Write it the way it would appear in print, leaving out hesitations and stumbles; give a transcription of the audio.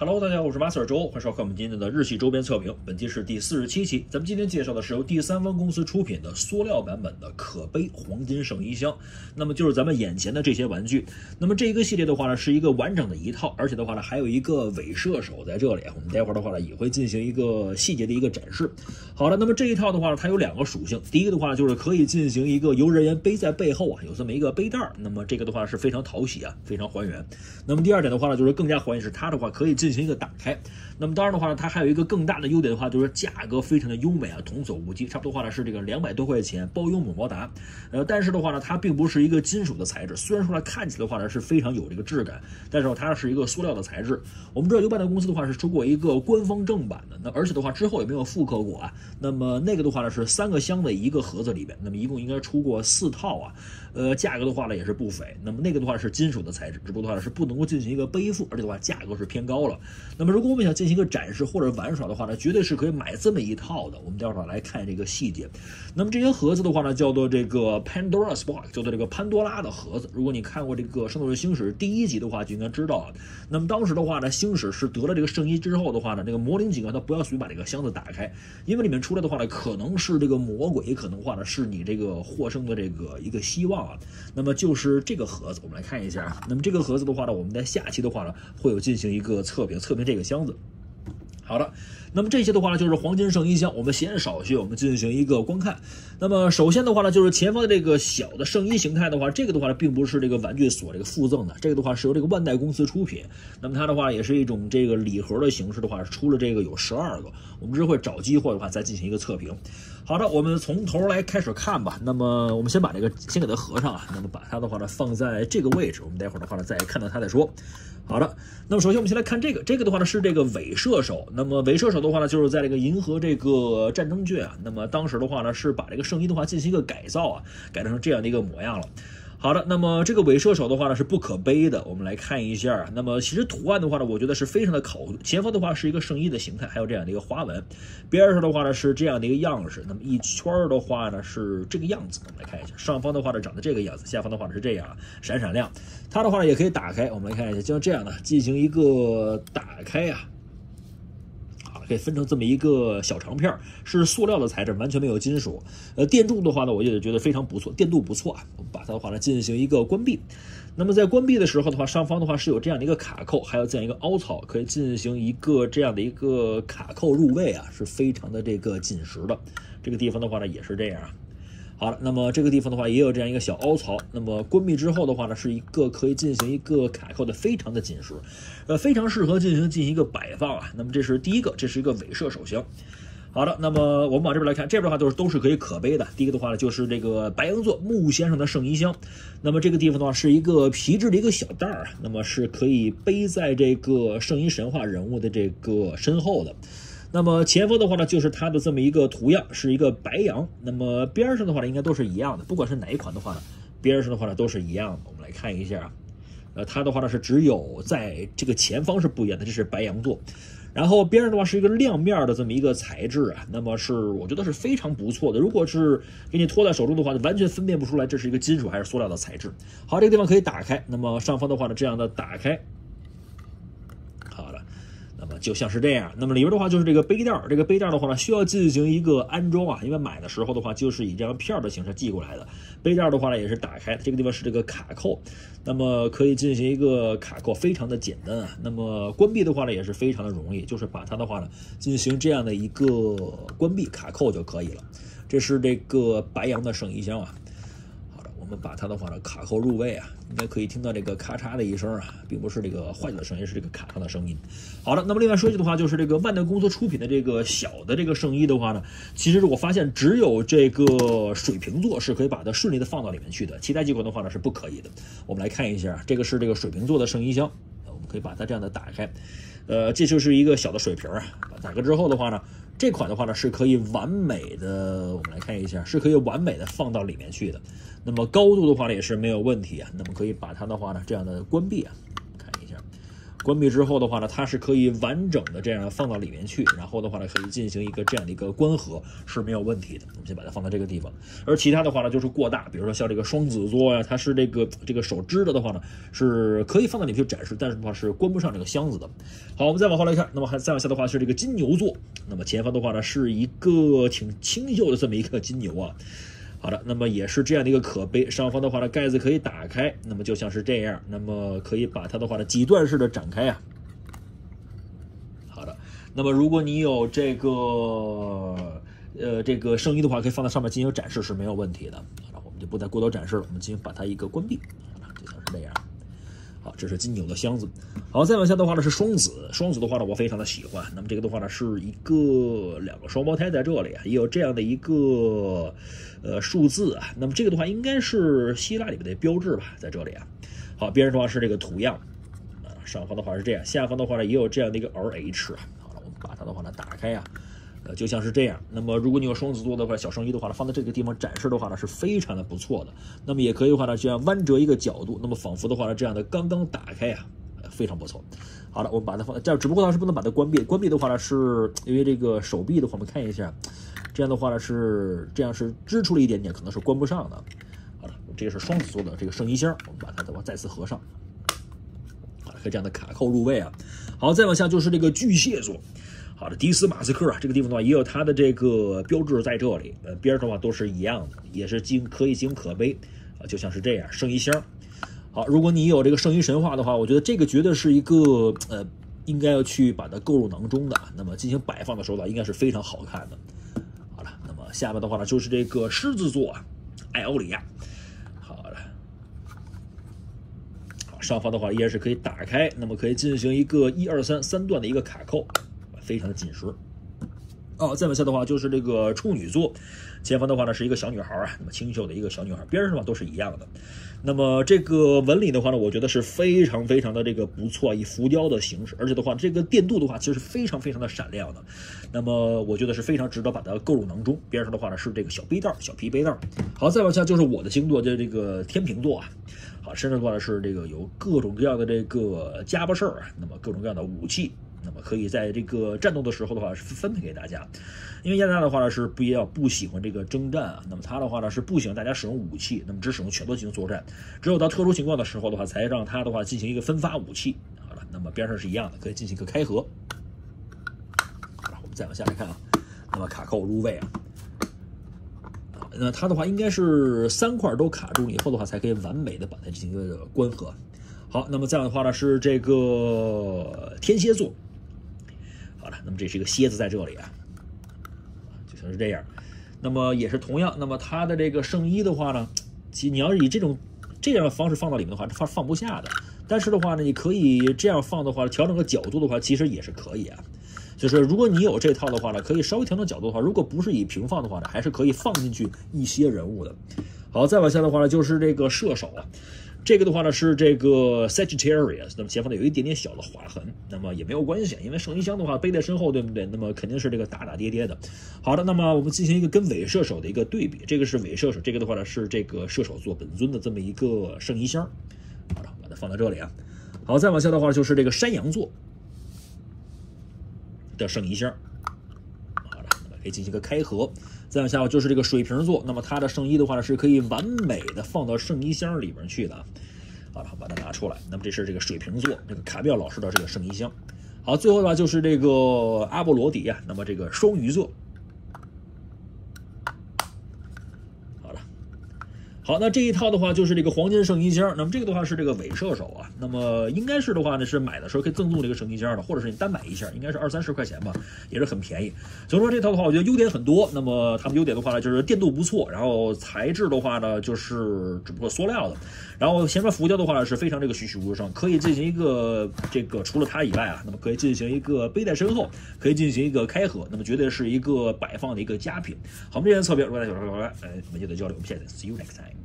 Hello， 大家好，我是马 Sir 周，欢迎收看我们今天的日系周边测评。本期是第47期，咱们今天介绍的是由第三方公司出品的塑料版本的可背黄金圣衣箱。那么就是咱们眼前的这些玩具。那么这个系列的话呢，是一个完整的一套，而且的话呢，还有一个伪射手在这里。我们待会儿的话呢，也会进行一个细节的一个展示。好的，那么这一套的话呢，它有两个属性。第一个的话呢，就是可以进行一个由人员背在背后啊，有这么一个背带。那么这个的话是非常讨喜啊，非常还原。那么第二点的话呢，就是更加还原是它的话可以进行一个打开。那么当然的话呢，它还有一个更大的优点的话，就是价格非常的优美啊，童叟无欺，差不多的话呢是这个200多块钱，包邮某毛达。但是的话呢，它并不是一个金属的材质，虽然说它看起来的话呢是非常有这个质感，但是它是一个塑料的材质。我们知道油版的公司的话是出过一个官方正版的，那而且的话之后也没有复刻过啊。那么那个的话呢是3个箱的一个盒子里边，那么一共应该出过4套啊。价格的话呢也是不菲。那么那个的话是金属的材质，只不过的话呢是不能够进行一个背负，而且的话价格是偏高了。那么如果我们想进行一个展示或者玩耍的话呢，绝对是可以买这么一套的。我们待会儿来看这个细节。那么这些盒子的话呢，叫做这个 Pandora's Box， 叫做这个潘多拉的盒子。如果你看过这个《圣斗士星矢》第1集的话，就应该知道啊。那么当时的话呢，星矢是得了这个圣衣之后的话呢，这个魔灵警告他不要随便把这个箱子打开，因为里面出来的话呢，可能是这个魔鬼，也可能的话呢是你这个获胜的这个一个希望啊。那么就是这个盒子，我们来看一下。那么这个盒子的话呢，我们在下期的话呢，会有进行一个测评这个箱子。好的，那么这些的话呢，就是黄金圣衣箱。我们闲少叙，我们进行一个观看。那么首先的话呢，就是前方的这个小的圣衣形态的话，这个的话呢，并不是这个玩具所这个附赠的，这个的话是由这个万代公司出品。那么它的话也是一种这个礼盒的形式的话，出了这个有12个。我们之后会找机会的话再进行一个测评。好的，我们从头来开始看吧。那么我们先把这个先给它合上啊，那么把它的话呢放在这个位置，我们待会儿的话呢再看到它再说。好的，那么首先我们先来看这个的话呢是这个伪射手。那么伪射手的话呢，就是在这个银河这个战争卷啊，那么当时的话呢是把这个圣衣的话进行一个改造啊，改成这样的一个模样了。好的，那么这个伪射手的话呢是不可背的，我们来看一下。那么其实图案的话呢，我觉得是非常的考究。前方的话是一个圣衣的形态，还有这样的一个花纹，边上的话呢是这样的一个样式。那么一圈的话呢是这个样子，我们来看一下。上方的话呢长得这个样子，下方的话呢是这样，闪闪亮。它的话呢也可以打开，我们来看一下，就像这样的进行一个打开啊。可以分成这么一个小长片，是塑料的材质，完全没有金属。电柱的话呢，我也觉得非常不错，电镀不错啊。我们把它的话呢进行一个关闭。那么在关闭的时候的话，上方的话是有这样的一个卡扣，还有这样一个凹槽，可以进行一个这样的一个卡扣入位啊，是非常的这个紧实的。这个地方的话呢也是这样啊。好了，那么这个地方的话也有这样一个小凹槽，那么关闭之后的话呢，是一个可以进行一个卡扣的，非常的紧实，非常适合进行一个摆放啊。那么这是第一个，这是一个伪射手箱。好的，那么我们往这边来看，这边的话都是可以可背的。第一个的话呢，就是这个白羊座木先生的圣衣箱。那么这个地方的话是一个皮质的一个小袋儿，那么是可以背在这个圣衣神话人物的这个身后的。那么前方的话呢，就是它的这么一个图样，是一个白羊。那么边上的话呢，应该都是一样的，不管是哪一款的话呢，边上的话呢都是一样的。我们来看一下啊，它的话呢是只有在这个前方是不一样的，这是白羊座。然后边上的话是一个亮面的这么一个材质啊，那么是我觉得是非常不错的。如果是给你托在手中的话，完全分辨不出来这是一个金属还是塑料的材质。好，这个地方可以打开，那么上方的话呢，这样的打开。那么就像是这样，那么里边的话就是这个背带，这个背带的话呢需要进行一个安装啊，因为买的时候的话就是以这样片的形式寄过来的。背带的话呢也是打开，这个地方是这个卡扣，那么可以进行一个卡扣，非常的简单啊。那么关闭的话呢也是非常的容易，就是把它的话呢进行这样的一个关闭卡扣就可以了。这是这个白羊的圣衣箱啊。我们把它的话呢卡扣入位啊，应该可以听到这个咔嚓的一声啊，并不是这个坏掉的声音，是这个卡上的声音。好的，那么另外说一句的话，就是这个万代公司出品的这个小的这个圣衣的话呢，其实我发现只有这个水瓶座是可以把它顺利的放到里面去的，其他几款的话呢是不可以的。我们来看一下，这个是这个水瓶座的圣衣箱，我们可以把它这样的打开，这就是一个小的水瓶啊，打开之后的话呢。这款的话呢是可以完美的，我们来看一下，是可以完美的放到里面去的。那么高度的话呢也是没有问题啊。那么可以把它的话呢这样的关闭啊，看一下， 关闭之后的话呢，它是可以完整的这样放到里面去，然后的话呢，可以进行一个这样的一个关合是没有问题的。我们先把它放到这个地方。而其他的话呢，就是过大，比如说像这个双子座呀，它是这个手支的话呢，是可以放到里面去展示，但是的话是关不上这个箱子的。好，我们再往后来看，那么再往下的话是这个金牛座，那么前方的话呢是一个挺清秀的这么一个金牛啊。好的，那么也是这样的一个可杯，上方的话呢盖子可以打开，那么就像是这样，那么可以把它的话呢几段式的展开啊。好的，那么如果你有这个圣衣的话，可以放在上面进行展示是没有问题的。好了，我们就不再过多展示了，我们进行把它一个关闭，就像是这样。好，这是金牛的箱子。好，再往下的话呢是双子，双子的话呢我非常的喜欢。那么这个的话呢是两个双胞胎在这里啊，也有这样的一个数字啊。那么这个的话应该是希腊里面的标志吧，在这里啊。好，边上的话是这个图样啊，上方的话是这样，下方的话呢也有这样的一个 RH 啊。好了，我们把它的话呢打开啊。就像是这样。那么如果你有双子座的话，小圣衣的话呢，放在这个地方展示的话呢，是非常的不错的。那么也可以的话呢，这样弯折一个角度，那么仿佛的话呢，这样的刚刚打开啊，非常不错。好了，我们把它放这样，只不过它是不能把它关闭。关闭的话呢，是因为这个手臂的话，我们看一下，这样的话呢是支出了一点点，可能是关不上的。好了，这个是双子座的这个圣衣箱，我们把它的话再次合上。好了，可以这样的卡扣入位啊。好，再往下就是这个巨蟹座。好的，迪斯马斯克啊，这个地方的话也有它的这个标志在这里，边上的话都是一样的，也是可以进可杯啊，就像是这样圣衣箱。好，如果你有这个圣衣神话的话，我觉得这个绝对是一个应该要去把它购入囊中的，那么进行摆放的时候呢，应该是非常好看的。好了，那么下面的话呢就是这个狮子座啊，艾欧里亚。好了。上方的话依然是可以打开，那么可以进行一个1、2、3段的一个卡扣，非常的紧实。哦，再往下的话就是这个处女座，前方的话呢是一个小女孩啊，那么清秀的一个小女孩，边上的话都是一样的。那么这个纹理的话呢，我觉得是非常非常的这个不错，以浮雕的形式，而且的话这个电镀的话其实是非常非常的闪亮的。那么我觉得是非常值得把它购入囊中。边上的话呢是这个小背带，小皮背带。好，再往下就是我的星座，就是这个天秤座啊。好，身上的话呢是这个有各种各样的这个家伙事儿啊，那么各种各样的武器。那么可以在这个战斗的时候的话是分配给大家，因为亚当的话呢是不喜欢这个征战啊，那么他的话呢是不喜欢大家使用武器，那么只使用拳头进行作战，只有到特殊情况的时候的话才让他的话进行一个分发武器。好了，那么边上是一样的，可以进行一个开合。好了，我们再往下来看啊，那么卡扣入位啊，那它的话应该是3块都卡住以后的话才可以完美的把它进行一个关合。好，那么这样的话呢是这个天蝎座。好了，那么这是一个蝎子在这里啊，就像是这样。那么也是同样，那么它的这个圣衣的话呢，其实你要是以这样的方式放到里面的话，它放不下的。但是的话呢，你可以这样放的话，调整个角度的话，其实也是可以啊。就是如果你有这套的话呢，可以稍微调整角度的话，如果不是以平放的话呢，还是可以放进去一些人物的。好，再往下的话呢，就是这个射手啊。这个的话呢是这个 Sagittarius， 那么前方呢有一点点小的划痕，那么也没有关系，因为圣衣箱的话背在身后，对不对？那么肯定是这个打跌跌的。好的，那么我们进行一个跟伪射手的一个对比，这个是伪射手，这个的话呢是这个射手座本尊的这么一个圣衣箱。好了，把它放到这里啊。好，再往下的话就是这个山羊座的圣衣箱。好了，那么可以进行一个开合。再往下就是这个水瓶座，那么它的圣衣的话呢是可以完美的放到圣衣箱里边去的。好了，把它拿出来。那么这是这个水瓶座，这个卡妙老师的这个圣衣箱。好，最后的话就是这个阿波罗底啊，那么这个双鱼座。好，那这一套的话就是这个黄金圣衣箱，那么这个的话是这个伪射手啊，那么应该是的话呢是买的时候可以赠送这个圣衣箱的，或者是你单买一下，应该是20、30块钱吧，也是很便宜。所以说这套的话，我觉得优点很多。那么它们优点的话呢，就是电镀不错，然后材质的话呢就是只不过塑料的，然后前面浮雕的话呢是非常这个栩栩如生，可以进行一个这个除了它以外啊，那么可以进行一个背在身后，可以进行一个开合，那么绝对是一个摆放的一个佳品。好，我们这些测评如果大家有什么我们接着交流，我们下次 see you next time。